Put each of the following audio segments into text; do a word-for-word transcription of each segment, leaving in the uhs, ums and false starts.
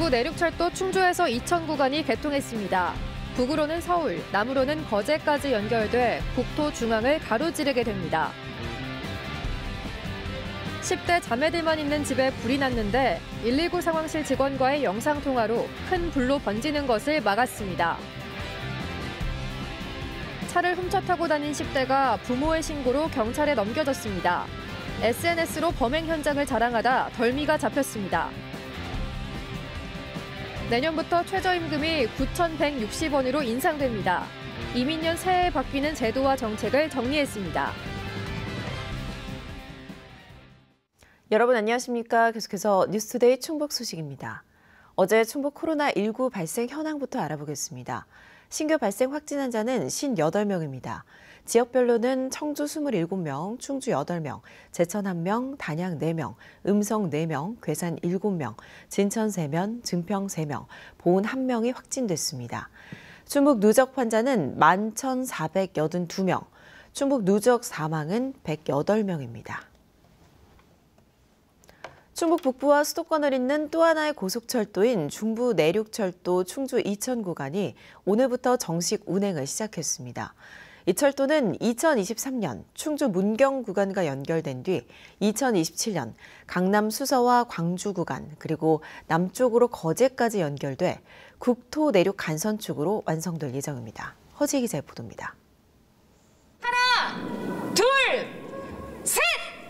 중부 내륙철도 충주에서 이천 구간이 개통했습니다. 북으로는 서울, 남으로는 거제까지 연결돼 국토 중앙을 가로지르게 됩니다. 십 대 자매들만 있는 집에 불이 났는데 일일구 상황실 직원과의 영상통화로 큰 불로 번지는 것을 막았습니다. 차를 훔쳐 타고 다닌 십 대가 부모의 신고로 경찰에 넘겨졌습니다. 에스엔에스로 범행 현장을 자랑하다 덜미가 잡혔습니다. 내년부터 최저임금이 구천백육십 원으로 인상됩니다. 이민년 새해에 바뀌는 제도와 정책을 정리했습니다. 여러분 안녕하십니까? 계속해서 뉴스투데이 충북 소식입니다. 어제 충북 코로나 십구 발생 현황부터 알아보겠습니다. 신규 발생 확진 환자는 오십팔 명입니다. 지역별로는 청주 이십칠 명, 충주 여덟 명, 제천 일 명, 단양 네 명, 음성 네 명, 괴산 일곱 명, 진천 세 명, 증평 세 명, 보은 한 명이 확진됐습니다. 충북 누적 환자는 만 천사백팔십이 명, 충북 누적 사망은 백팔 명입니다. 충북 북부와 수도권을 잇는 또 하나의 고속철도인 중부 내륙철도 충주 이천 구간이 오늘부터 정식 운행을 시작했습니다. 이 철도는 이천이십삼 년 충주 문경 구간과 연결된 뒤 이천이십칠 년 강남 수서와 광주 구간 그리고 남쪽으로 거제까지 연결돼 국토 내륙 간선축으로 완성될 예정입니다. 허지 기자의 보도입니다. 하나, 둘, 셋!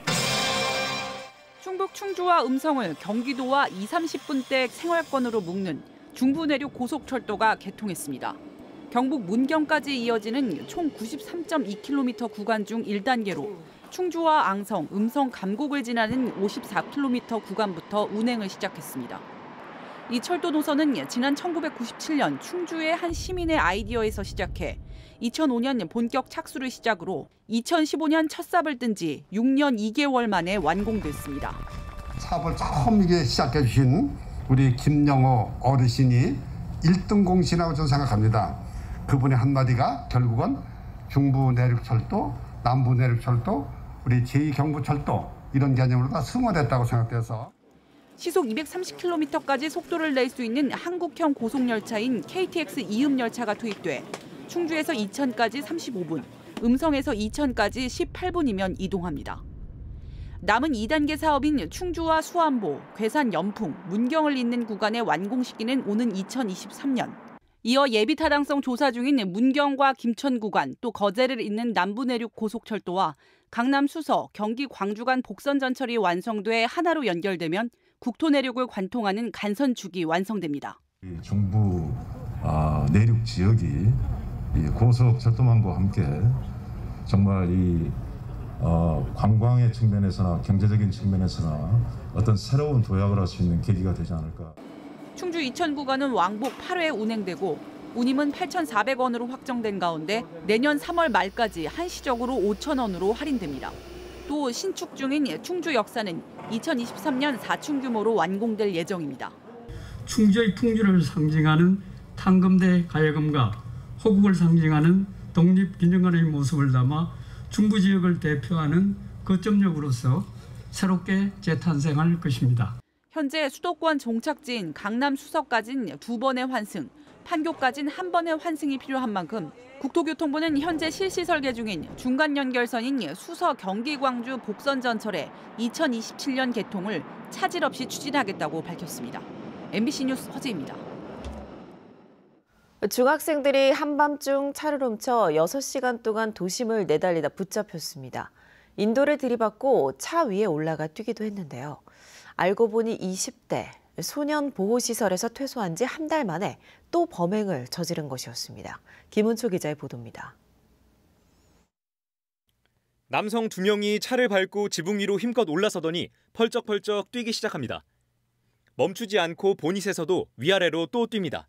충북 충주와 음성을 경기도와 이삼십 분대 생활권으로 묶는 중부 내륙 고속철도가 개통했습니다. 경북 문경까지 이어지는 총 구십삼 점 이 킬로미터 구간 중 일 단계로 충주와 앙성, 음성 감곡을 지나는 오십사 킬로미터 구간부터 운행을 시작했습니다. 이 철도 노선은 지난 천구백구십칠 년 충주의 한 시민의 아이디어에서 시작해 이천오 년 본격 착수를 시작으로 이천십오 년 첫 삽을 뜬 지 육 년 이 개월 만에 완공됐습니다. 사업을 처음 이게 시작해 주신 우리 김영호 어르신이 일 등 공신이라고 저는 생각합니다. 그분의 한마디가 결국은 중부 내륙철도, 남부 내륙철도, 우리 제이 경부철도 이런 개념으로 다 승화됐다고 생각돼서 시속 이백삼십 킬로미터까지 속도를 낼 수 있는 한국형 고속열차인 케이티엑스 이음 열차가 투입돼 충주에서 이천까지 삼십오 분, 음성에서 이천까지 십팔 분이면 이동합니다. 남은 이 단계 사업인 충주와 수안보, 괴산 연풍, 문경을 잇는 구간의 완공 시기는 오는 이천이십삼 년. 이어 예비 타당성 조사 중인 문경과 김천 구간, 또 거제를 잇는 남부 내륙 고속철도와 강남 수서, 경기 광주 간 복선 전철이 완성돼 하나로 연결되면 국토 내륙을 관통하는 간선축이 완성됩니다. 중부 어, 내륙 지역이 이 고속철도망과 함께 정말 이 어, 관광의 측면에서나 경제적인 측면에서나 어떤 새로운 도약을 할 수 있는 계기가 되지 않을까. 충주 이천 구간은 왕복 팔 회 운행되고 운임은 팔천사백 원으로 확정된 가운데 내년 삼월 말까지 한시적으로 오천 원으로 할인됩니다. 또 신축 중인 충주 역사는 이천이십삼 년 사층 규모로 완공될 예정입니다. 충주의 풍주를 상징하는 탕금대 가야금과 호국을 상징하는 독립기념관의 모습을 담아 중부 지역을 대표하는 거점역으로서 새롭게 재탄생할 것입니다. 현재 수도권 종착지인 강남 수서까지는 두 번의 환승, 판교까지는 한 번의 환승이 필요한 만큼 국토교통부는 현재 실시 설계 중인 중간 연결선인 수서 경기 광주 복선 전철의 이천이십칠 년 개통을 차질 없이 추진하겠다고 밝혔습니다. 엠비씨 뉴스 허지입니다. 중학생들이 한밤중 차를 훔쳐 여섯 시간 동안 도심을 내달리다 붙잡혔습니다. 인도를 들이받고 차 위에 올라가 뛰기도 했는데요. 알고 보니 이십 대 소년 보호시설에서 퇴소한 지 한 달 만에 또 범행을 저지른 것이었습니다. 김은초 기자의 보도입니다. 남성 두 명이 차를 밟고 지붕 위로 힘껏 올라서더니 펄쩍펄쩍 뛰기 시작합니다. 멈추지 않고 보닛에서도 위아래로 또 뜁니다.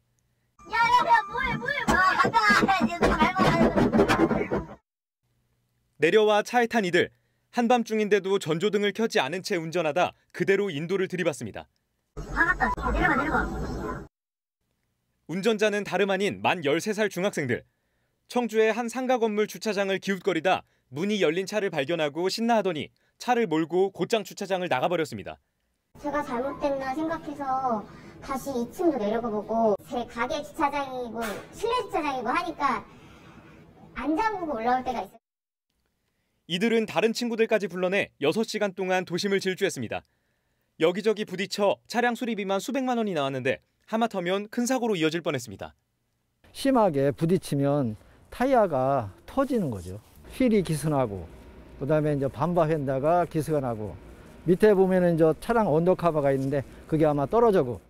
내려와 차에 탄 이들, 한밤중인데도 전조등을 켜지 않은 채 운전하다 그대로 인도를 들이받습니다. 내려가, 내려가. 운전자는 다름 아닌 만 열세 살 중학생들. 청주의 한 상가 건물 주차장을 기웃거리다 문이 열린 차를 발견하고 신나하더니 차를 몰고 곧장 주차장을 나가버렸습니다. 제가 잘못됐나 생각해서 다시 이 층도 내려가 보고 제 가게 주차장이고 실내 주차장이고 하니까 안 잠그고 올라올 때가 있어요. 이들은 다른 친구들까지 불러내 여섯 시간 동안 도심을 질주했습니다. 여기저기 부딪혀 차량 수리비만 수백만 원이 나왔는데 하마터면 큰 사고로 이어질 뻔했습니다. 심하게 부딪히면 타이어가 터지는 거죠. 휠이 기스나고, 그다음에 이제 반바 휀다가 기스가 나고, 밑에 보면은 저 차량 언더커버가 있는데 그게 아마 떨어져고.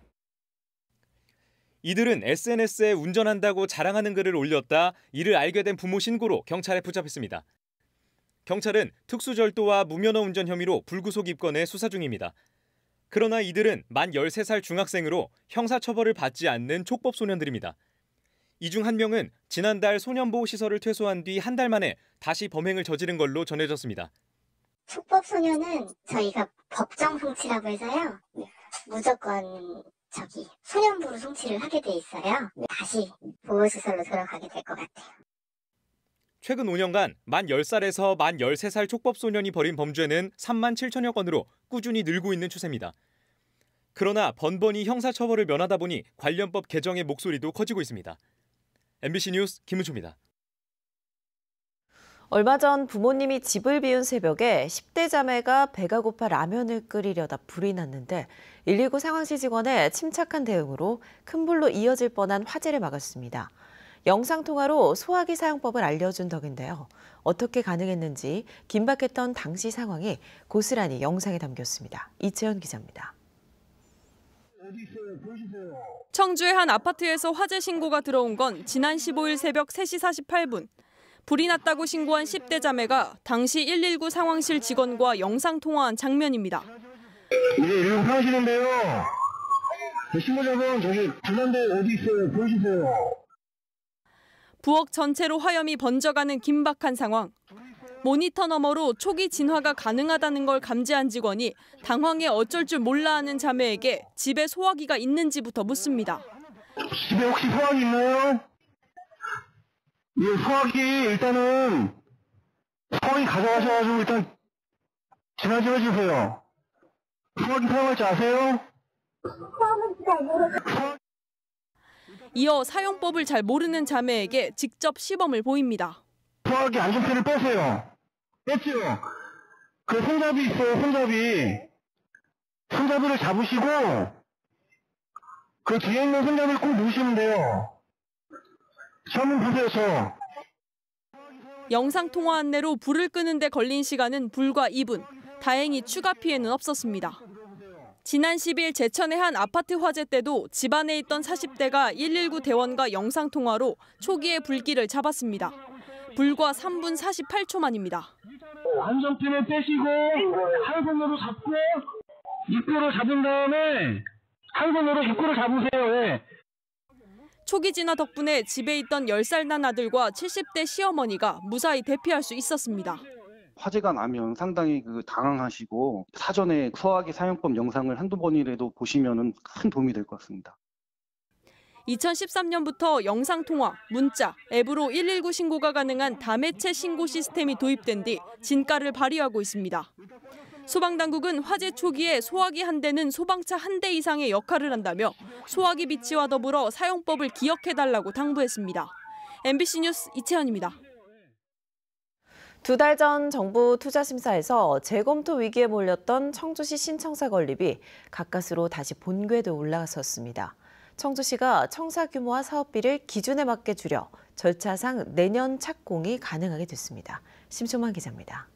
이들은 에스엔에스에 운전한다고 자랑하는 글을 올렸다 이를 알게 된 부모 신고로 경찰에 붙잡혔습니다. 경찰은 특수절도와 무면허 운전 혐의로 불구속 입건해 수사 중입니다. 그러나 이들은 만 열세 살 중학생으로 형사처벌을 받지 않는 촉법 소년들입니다. 이 중 한 명은 지난달 소년보호시설을 퇴소한 뒤 한 달 만에 다시 범행을 저지른 걸로 전해졌습니다. 촉법 소년은 저희가 법정 송치라고 해서요. 무조건 저기 소년부로 송치를 하게 돼 있어요. 다시 보호시설로 돌아가게 될 것 같아요. 최근 오 년간 만 열 살에서 만 열세 살 촉법 소년이 벌인 범죄는 삼만 칠천여 건으로 꾸준히 늘고 있는 추세입니다. 그러나 번번이 형사처벌을 면하다 보니 관련법 개정의 목소리도 커지고 있습니다. 엠비씨 뉴스 김은초입니다. 얼마 전 부모님이 집을 비운 새벽에 십 대 자매가 배가 고파 라면을 끓이려다 불이 났는데 일일구 상황실 직원의 침착한 대응으로 큰 불로 이어질 뻔한 화재를 막았습니다. 영상통화로 소화기 사용법을 알려준 덕인데요. 어떻게 가능했는지 긴박했던 당시 상황이 고스란히 영상에 담겼습니다. 이채연 기자입니다. 청주의 한 아파트에서 화재 신고가 들어온 건 지난 십오일 새벽 세 시 사십팔 분. 불이 났다고 신고한 십 대 자매가 당시 일일구 상황실 직원과 영상통화한 장면입니다. 이제 일일구 상황실인데요. 신고자분 저기 불난데 어디 있어요? 보여주세요. 부엌 전체로 화염이 번져가는 긴박한 상황. 모니터 너머로 초기 진화가 가능하다는 걸 감지한 직원이 당황해 어쩔 줄 몰라 하는 자매에게 집에 소화기가 있는지부터 묻습니다. 집에 혹시 소화기 있나요? 예, 소화기 일단은 소화기 가져가셔가지고 일단 진화 좀 해주세요. 소화기 사용할 줄 아세요? 이어 사용법을 잘 모르는 자매에게 직접 시범을 보입니다. 소화기 안전핀을 빼세요. 뺐죠? 그 손잡이 있어요, 손잡이. 손잡이를 잡으시고 그 뒤에 있는 손잡이를 꼭 누르시면 돼요. 한번 보세요, 저. 영상통화 안내로 불을 끄는 데 걸린 시간은 불과 이 분. 다행히 추가 피해는 없었습니다. 지난 십일 제천의 한 아파트 화재 때도 집안에 있던 사십 대가 일일구 대원과 영상통화로 초기의 불길을 잡았습니다. 불과 삼 분 사십팔 초 만입니다. 안전핀을 빼시고 한 손으로 잡고 입구를 잡은 다음에 한 손으로 입구를 잡으세요. 네. 초기 진화 덕분에 집에 있던 열 살 난 아들과 칠십 대 시어머니가 무사히 대피할 수 있었습니다. 화재가 나면 상당히 그 당황하시고 사전에 소화기 사용법 영상을 한두 번이라도 보시면은 큰 도움이 될 것 같습니다. 이천십삼 년부터 영상통화, 문자, 앱으로 일일구 신고가 가능한 다매체 신고 시스템이 도입된 뒤 진가를 발휘하고 있습니다. 소방당국은 화재 초기에 소화기 한 대는 소방차 한 대 이상의 역할을 한다며 소화기 비치와 더불어 사용법을 기억해달라고 당부했습니다. 엠비씨 뉴스 이채연입니다. 두 달 전 정부 투자심사에서 재검토 위기에 몰렸던 청주시 신청사 건립이 가까스로 다시 본궤도에 올라섰습니다. 청주시가 청사 규모와 사업비를 기준에 맞게 줄여 절차상 내년 착공이 가능하게 됐습니다. 심초만 기자입니다.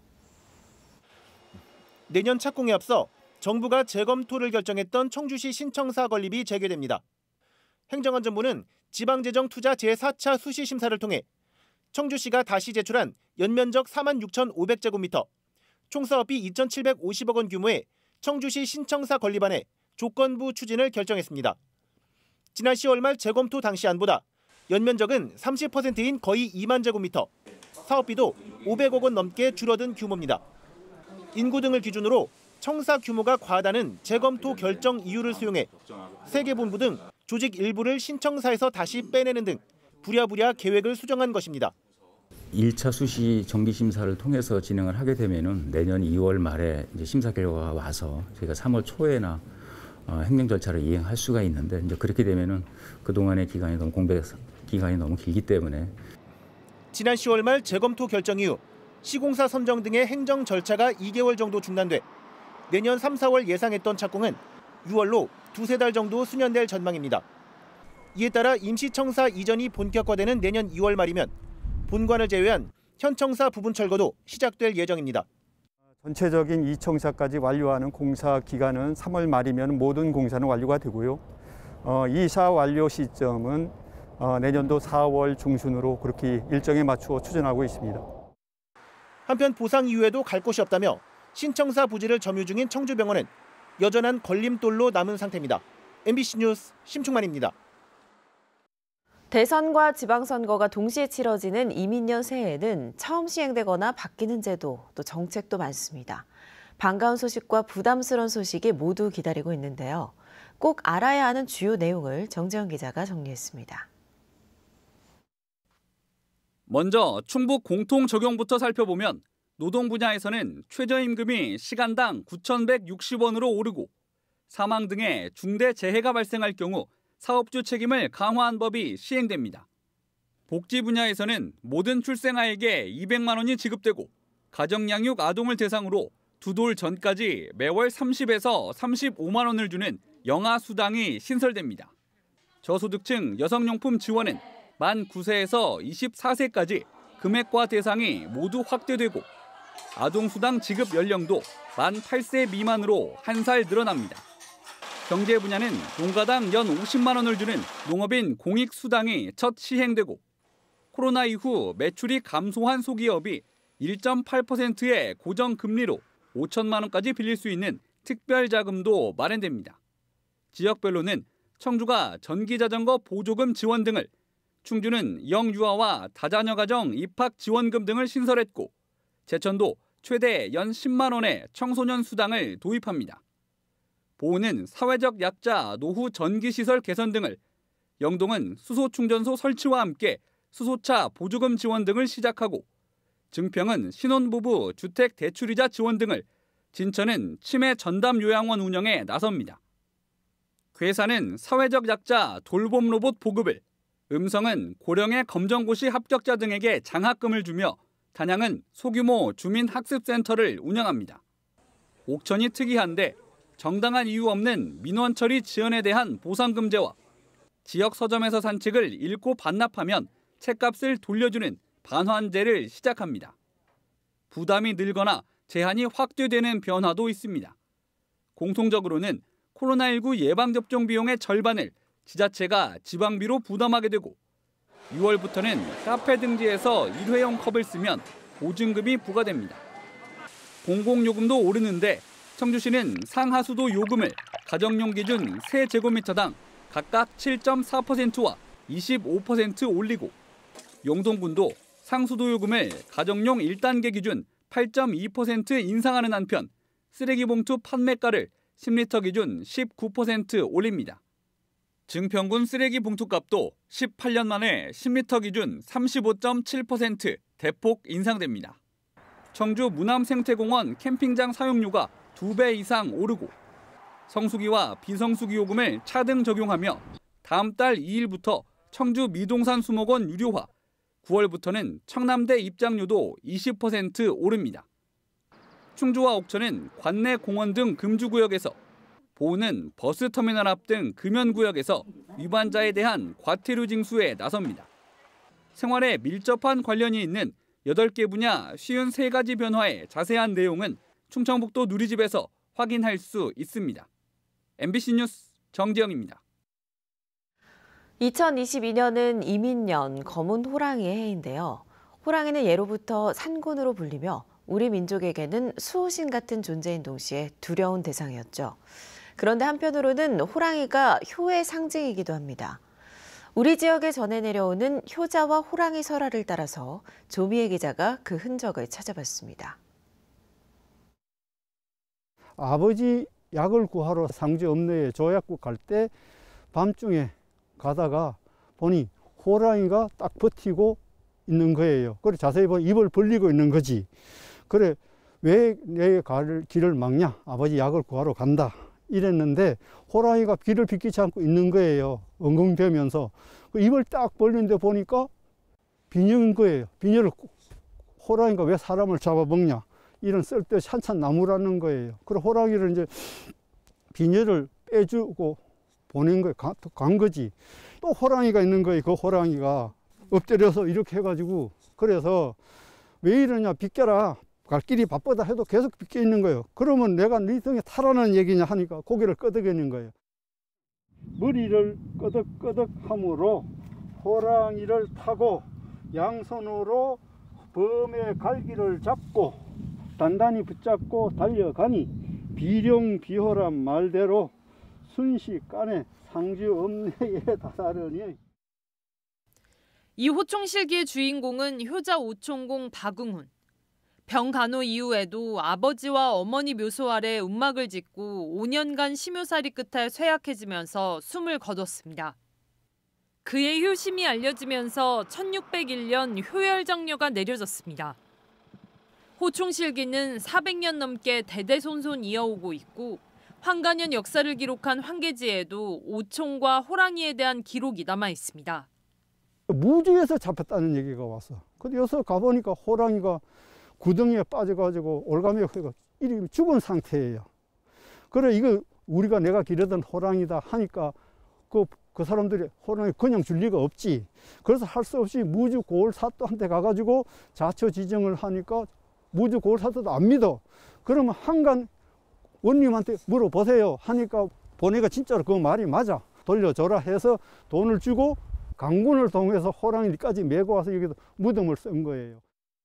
내년 착공에 앞서 정부가 재검토를 결정했던 청주시 신청사 건립이 재개됩니다. 행정안전부는 지방재정투자 제사 차 수시심사를 통해 청주시가 다시 제출한 연면적 사만 육천오백 제곱미터, 총사업비 이천칠백오십억 원 규모의 청주시 신청사 건립안의 조건부 추진을 결정했습니다. 지난 시월 말 재검토 당시 안보다 연면적은 삼십 퍼센트인 거의 이만 제곱미터, 사업비도 오백억 원 넘게 줄어든 규모입니다. 인구 등을 기준으로 청사 규모가 과하다는 재검토 결정 이유를 수용해 세계본부 등 조직 일부를 신청사에서 다시 빼내는 등 부랴부랴 계획을 수정한 것입니다. 일 차 수시 정기심사를 통해서 진행을 하게 되면은 내년 이월 말에 이제 심사 결과가 와서 저희가 삼월 초에나 어, 행정 절차를 이행할 수가 있는데 이제 그렇게 되면은 그 동안의 기간이 너무 공백 기간이 너무 길기 때문에 지난 시월 말 재검토 결정 이후 시공사 선정 등의 행정 절차가 이 개월 정도 중단돼 내년 삼, 사월 예상했던 착공은 유월로 두세 달 정도 수년될 전망입니다. 이에 따라 임시청사 이전이 본격화되는 내년 이월 말이면 본관을 제외한 현청사 부분 철거도 시작될 예정입니다. 전체적인 이 청사까지 완료하는 공사 기간은 삼월 말이면 모든 공사는 완료가 되고요. 어, 이 사 완료 시점은 어, 내년도 사월 중순으로 그렇게 일정에 맞추어 추진하고 있습니다. 한편 보상 이후에도 갈 곳이 없다며 신청사 부지를 점유 중인 청주병원은 여전한 걸림돌로 남은 상태입니다. 엠비씨 뉴스 심충만입니다. 대선과 지방선거가 동시에 치러지는 이민년 새해에는 처음 시행되거나 바뀌는 제도, 또 정책도 많습니다. 반가운 소식과 부담스러운 소식이 모두 기다리고 있는데요. 꼭 알아야 하는 주요 내용을 정재현 기자가 정리했습니다. 먼저 충북 공통 적용부터 살펴보면 노동 분야에서는 최저임금이 시간당 구천백육십 원으로 오르고 사망 등의 중대 재해가 발생할 경우 사업주 책임을 강화한 법이 시행됩니다. 복지 분야에서는 모든 출생아에게 이백만 원이 지급되고 가정양육 아동을 대상으로 두 돌 전까지 매월 삼십에서 삼십오만 원을 주는 영아수당이 신설됩니다. 저소득층 여성용품 지원은 만 구 세에서 이십사 세까지 금액과 대상이 모두 확대되고 아동수당 지급 연령도 만 팔 세 미만으로 한 살 늘어납니다. 경제 분야는 농가당 연 오십만 원을 주는 농업인 공익수당이 첫 시행되고 코로나 이후 매출이 감소한 소기업이 일 점 팔 퍼센트의 고정금리로 오천만 원까지 빌릴 수 있는 특별자금도 마련됩니다. 지역별로는 청주가 전기자전거 보조금 지원 등을, 충주는 영유아와 다자녀 가정 입학 지원금 등을 신설했고 제천도 최대 연 십만 원의 청소년 수당을 도입합니다. 보은은 사회적 약자 노후 전기시설 개선 등을, 영동은 수소충전소 설치와 함께 수소차 보조금 지원 등을 시작하고 증평은 신혼부부 주택 대출이자 지원 등을, 진천은 치매 전담 요양원 운영에 나섭니다. 괴산은 사회적 약자 돌봄 로봇 보급을, 음성은 고령의 검정고시 합격자 등에게 장학금을 주며 단양은 소규모 주민학습센터를 운영합니다. 옥천이 특이한데 정당한 이유 없는 민원 처리 지연에 대한 보상금제와 지역 서점에서 산 책을 읽고 반납하면 책값을 돌려주는 반환제를 시작합니다. 부담이 늘거나 제한이 확대되는 변화도 있습니다. 공통적으로는 코로나십구 예방접종 비용의 절반을 지자체가 지방비로 부담하게 되고 유월부터는 카페 등지에서 일회용 컵을 쓰면 보증금이 부과됩니다. 공공요금도 오르는데 청주시는 상하수도 요금을 가정용 기준 세 제곱미터당 각각 칠 점 사 퍼센트와 이십오 퍼센트 올리고 영동군도 상수도 요금을 가정용 일 단계 기준 팔 점 이 퍼센트 인상하는 한편 쓰레기 봉투 판매가를 십 리터 기준 십구 퍼센트 올립니다. 증평군 쓰레기 봉투값도 십팔 년 만에 십 리터 기준 삼십오 점 칠 퍼센트 대폭 인상됩니다. 청주 무남생태공원 캠핑장 사용료가 두 배 이상 오르고 성수기와 비성수기 요금을 차등 적용하며 다음 달 이 일부터 청주 미동산 수목원 유료화, 구월부터는 청남대 입장료도 이십 퍼센트 오릅니다. 충주와 옥천은 관내 공원 등 금주구역에서, 보은은 버스터미널 앞 등 금연구역에서 위반자에 대한 과태료 징수에 나섭니다. 생활에 밀접한 관련이 있는 여덟 개 분야 오십삼 가지 변화의 자세한 내용은 충청북도 누리집에서 확인할 수 있습니다. 엠비씨 뉴스 정지영입니다. 이천이십이 년은 이민년 검은 호랑이의 해인데요. 호랑이는 예로부터 산군으로 불리며 우리 민족에게는 수호신 같은 존재인 동시에 두려운 대상이었죠. 그런데 한편으로는 호랑이가 효의 상징이기도 합니다. 우리 지역에 전해 내려오는 효자와 호랑이 설화를 따라서 조미애 기자가 그 흔적을 찾아봤습니다. 아버지 약을 구하러 상주 읍내에 조약국 갈 때 밤중에 가다가 보니 호랑이가 딱 버티고 있는 거예요. 그래 자세히 보면 입을 벌리고 있는 거지. 그래 왜 내 길을 막냐? 아버지 약을 구하러 간다. 이랬는데 호랑이가 비를 비키지 않고 있는 거예요. 엉엉대면서. 입을 딱 벌리는데 보니까 비녀인 거예요. 비녀를 호랑이가 왜 사람을 잡아먹냐. 이런 쓸데없이 한참 나무라는 거예요. 그래서 호랑이를 이제 비녀를 빼주고 보낸 거예요. 가, 간 거지. 또 호랑이가 있는 거예요. 그 호랑이가 엎드려서 이렇게 해가지고 그래서 왜 이러냐 비껴라. 갈 길이 바쁘다 해도 계속 비껴 있는 거예요. 그러면 내가 네 등에 타라는 얘기냐 하니까 고개를 끄덕이는 거예요. 머리를 끄덕끄덕 함으로 호랑이를 타고 양손으로 범의 갈기를 잡고 단단히 붙잡고 달려가니 비룡비호란 말대로 순식간에 상주엄내에 다다르니. 이 호총실기의 주인공은 효자 오총공 박응훈. 병간호 이후에도 아버지와 어머니 묘소 아래 움막을 짓고 오 년간 심요살이 끝에 쇠약해지면서 숨을 거뒀습니다. 그의 효심이 알려지면서 천육백일 년 효열정려가 내려졌습니다. 호총실기는 사백 년 넘게 대대손손 이어오고 있고 황간현 역사를 기록한 황계지에도 오총과 호랑이에 대한 기록이 남아 있습니다. 무주에서 잡혔다는 얘기가 왔어. 근데 여기서 가보니까 호랑이가 구덩이에 빠져가지고 올가미에 이리 죽은 상태예요. 그래 이거 우리가 내가 기르던 호랑이다 하니까 그, 그 사람들이 호랑이 그냥 줄 리가 없지. 그래서 할 수 없이 무주 고을사또한테 가가지고 자처 지정을 하니까 무주 고을사또도 안 믿어. 그러면 한간 원님한테 물어보세요 하니까 보니까 진짜로 그 말이 맞아. 돌려줘라 해서 돈을 주고 강군을 통해서 호랑이까지 메고 와서 여기서 무덤을 쓴 거예요.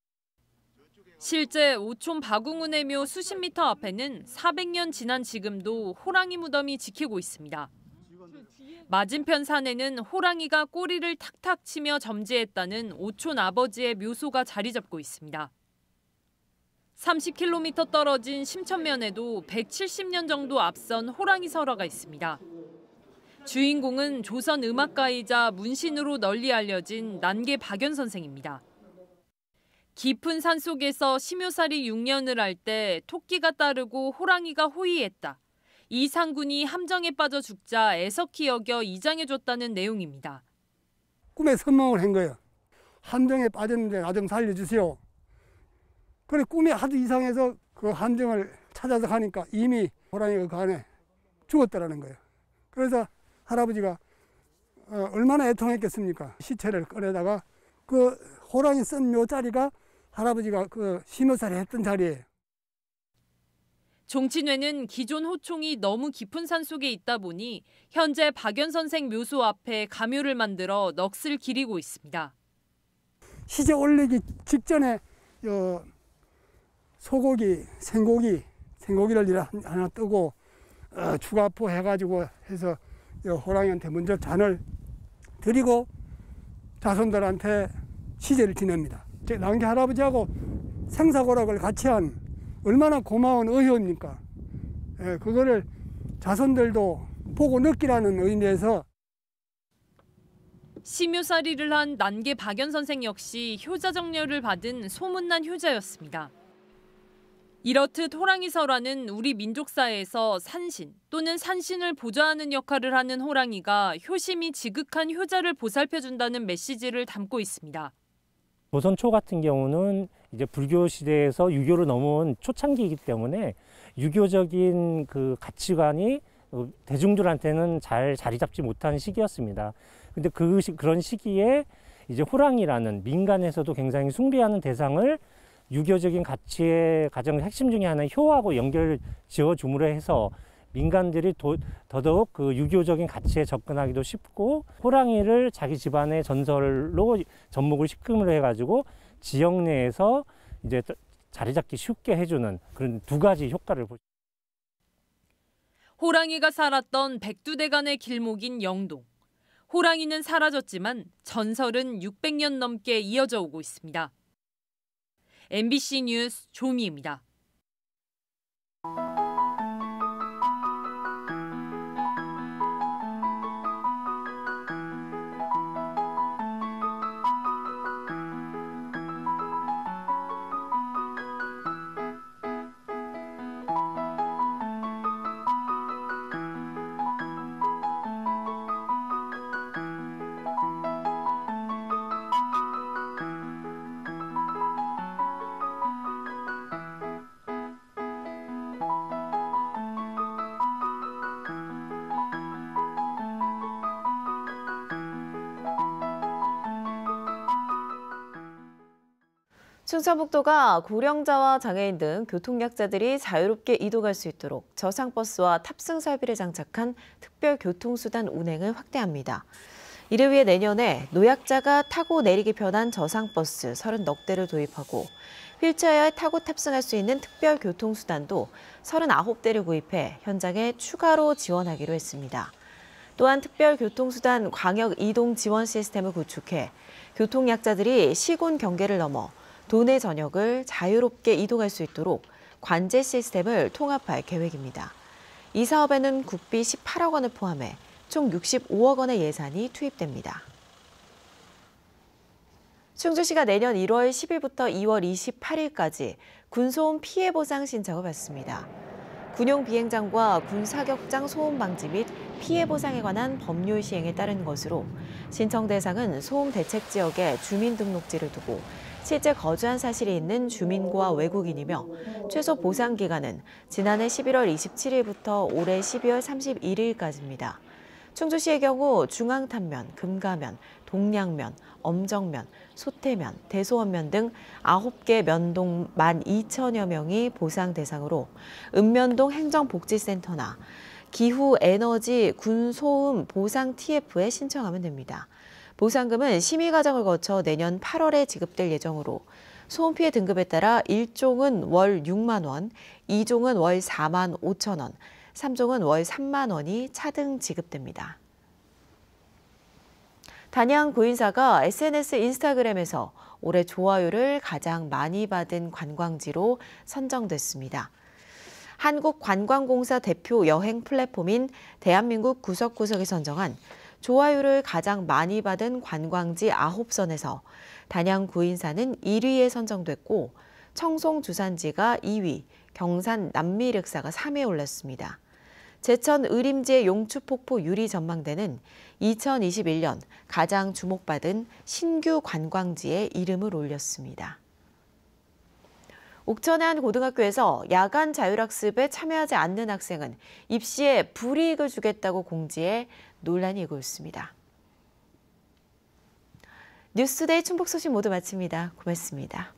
실제 오촌 박응훈의 묘 수십 미터 앞에는 사백 년 지난 지금도 호랑이 무덤이 지키고 있습니다. 맞은편 산에는 호랑이가 꼬리를 탁탁 치며 점지했다는 오촌 아버지의 묘소가 자리 잡고 있습니다. 삼십 킬로미터 떨어진 심천면에도 백칠십 년 정도 앞선 호랑이 설화가 있습니다. 주인공은 조선 음악가이자 문신으로 널리 알려진 난계 박연 선생입니다. 깊은 산속에서 심요살이 육 년을 할 때 토끼가 따르고 호랑이가 호위했다. 이 상군이 함정에 빠져 죽자 애석히 여겨 이장해줬다는 내용입니다. 꿈에 선몽을 한 거예요. 함정에 빠졌는데 나 좀 살려주세요. 그래 꿈이 하도 이상해서 그 함정을 찾아서 가니까 이미 호랑이가 그 안에 죽었더라는 거예요. 그래서 할아버지가 어, 얼마나 애통했겠습니까? 시체를 꺼내다가 그 호랑이 쓴 묘자리가 할아버지가 그 심요살이 했던 자리예요. 종친회는 기존 호총이 너무 깊은 산속에 있다 보니 현재 박연 선생 묘소 앞에 가묘를 만들어 넋을 기리고 있습니다. 시제 올리기 직전에 어, 소고기, 생고기, 생고기를 하나 뜨고 어, 추가포 해가지고 해서 호랑이한테 먼저 잔을 드리고 자손들한테 시제를 지냅니다. 난계 할아버지하고 생사고락을 같이 한 얼마나 고마운 의효입니까? 예, 그거를 자손들도 보고 느끼라는 의미에서. 심요살이를 한 난계 박연 선생 역시 효자정려를 받은 소문난 효자였습니다. 이렇듯 호랑이 설화는 우리 민족사에서 산신 또는 산신을 보좌하는 역할을 하는 호랑이가 효심이 지극한 효자를 보살펴준다는 메시지를 담고 있습니다. 조선 초 같은 경우는 이제 불교 시대에서 유교로 넘어온 초창기이기 때문에 유교적인 그 가치관이 대중들한테는 잘 자리 잡지 못한 시기였습니다. 근데 그 그런 시기에 이제 호랑이라는 민간에서도 굉장히 숭배하는 대상을 유교적인 가치의 가장 핵심 중에 하나인 효하고 연결 지어 줌으로 해서 민간들이 도, 더더욱 그 유교적인 가치에 접근하기도 쉽고 호랑이를 자기 집안의 전설로 접목을 시킴으로 해가지고 지역 내에서 이제 자리 잡기 쉽게 해주는 그런 두 가지 효과를 보죠. 호랑이가 살았던 백두대간의 길목인 영동. 호랑이는 사라졌지만 전설은 육백 년 넘게 이어져 오고 있습니다. 엠비씨 뉴스 조미입니다. 충청북도가 고령자와 장애인 등 교통약자들이 자유롭게 이동할 수 있도록 저상버스와 탑승 설비를 장착한 특별교통수단 운행을 확대합니다. 이를 위해 내년에 노약자가 타고 내리기 편한 저상버스 서른넉 대를 도입하고 휠체어에 타고 탑승할 수 있는 특별교통수단도 서른아홉 대를 구입해 현장에 추가로 지원하기로 했습니다. 또한 특별교통수단 광역 이동 지원 시스템을 구축해 교통약자들이 시군 경계를 넘어 도내 전역을 자유롭게 이동할 수 있도록 관제 시스템을 통합할 계획입니다. 이 사업에는 국비 십팔억 원을 포함해 총 육십오억 원의 예산이 투입됩니다. 충주시가 내년 일월 십일부터 이월 이십팔일까지 군소음 피해 보상 신청을 받습니다. 군용 비행장과 군 사격장 소음 방지 및 피해 보상에 관한 법률 시행에 따른 것으로 신청 대상은 소음 대책 지역에 주민등록지를 두고 실제 거주한 사실이 있는 주민과 외국인이며 최소 보상 기간은 지난해 십일월 이십칠일부터 올해 십이월 삼십일일까지입니다. 충주시의 경우 중앙탄면, 금가면, 동량면, 엄정면, 소태면, 대소원면 등 아홉 개 면동 만 이천여 명이 보상 대상으로 읍면동 행정복지센터나 기후에너지 군소음 보상 티에프에 신청하면 됩니다. 보상금은 심의 과정을 거쳐 내년 팔월에 지급될 예정으로 소음 피해 등급에 따라 일 종은 월 육만 원, 이 종은 월 사만 오천 원, 삼 종은 월 삼만 원이 차등 지급됩니다. 단양 구인사가 에스엔에스 인스타그램에서 올해 좋아요를 가장 많이 받은 관광지로 선정됐습니다. 한국관광공사 대표 여행 플랫폼인 대한민국 구석구석이 선정한 좋아요를 가장 많이 받은 관광지 아홉 선에서 단양 구인사는 일 위에 선정됐고 청송 주산지가 이 위, 경산 남미륵사가 삼 위에 올랐습니다. 제천 의림지의 용추폭포 유리 전망대는 이천이십일 년 가장 주목받은 신규 관광지에 이름을 올렸습니다. 옥천의 한 고등학교에서 야간 자율학습에 참여하지 않는 학생은 입시에 불이익을 주겠다고 공지해 논란이 일고 있습니다. 뉴스투데이 충북 소식 모두 마칩니다. 고맙습니다.